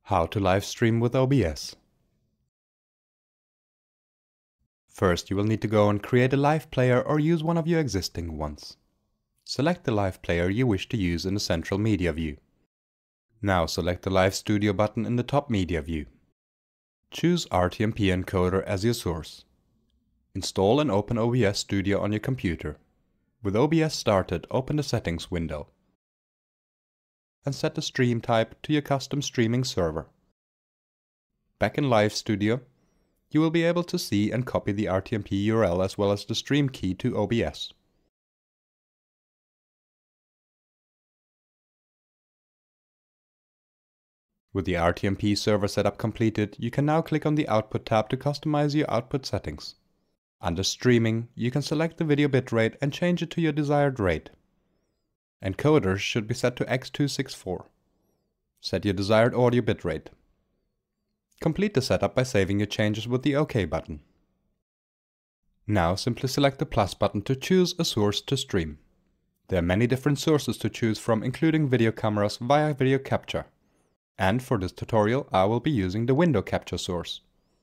How to live stream with OBS. First, you will need to go and create a live player or use one of your existing ones. Select the live player you wish to use in the central media view. Now select the Live Studio button in the top media view. Choose RTMP encoder as your source. Install and open OBS Studio on your computer. With OBS started, open the settings window and set the stream type to your custom streaming server. Back in Live Studio, you will be able to see and copy the RTMP URL as well as the stream key to OBS. With the RTMP server setup completed, you can now click on the Output tab to customize your output settings. Under Streaming, you can select the video bitrate and change it to your desired rate. Encoders should be set to x264. Set your desired audio bitrate. Complete the setup by saving your changes with the OK button. Now simply select the plus button to choose a source to stream. There are many different sources to choose from, including video cameras via video capture. And for this tutorial, I will be using the window capture source.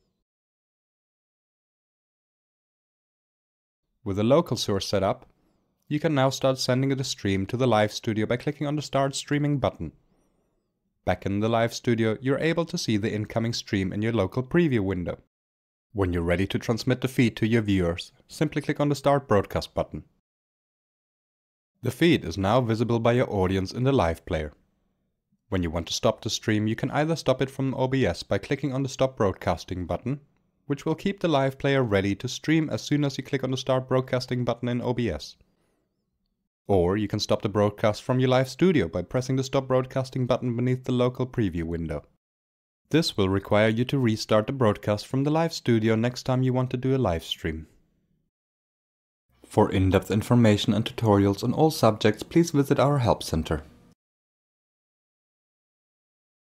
With a local source set up, you can now start sending the stream to the Live Studio by clicking on the Start Streaming button. Back in the Live Studio, you're able to see the incoming stream in your local preview window. When you're ready to transmit the feed to your viewers, simply click on the Start Broadcast button. The feed is now visible by your audience in the live player. When you want to stop the stream, you can either stop it from OBS by clicking on the Stop Broadcasting button, which will keep the live player ready to stream as soon as you click on the Start Broadcasting button in OBS. Or you can stop the broadcast from your Live Studio by pressing the Stop Broadcasting button beneath the local preview window. This will require you to restart the broadcast from the Live Studio next time you want to do a live stream. For in-depth information and tutorials on all subjects, please visit our Help Center.